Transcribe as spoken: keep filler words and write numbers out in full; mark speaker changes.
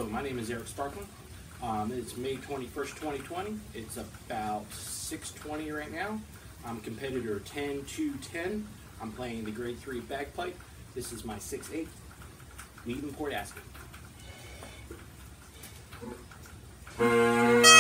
Speaker 1: my name is Eric Sparkman. Um, it's May twenty-first, twenty twenty. It's about six twenty right now. I'm competitor ten two ten. I'm playing the grade three bagpipe. This is my six eight. Meet in Port Aspen.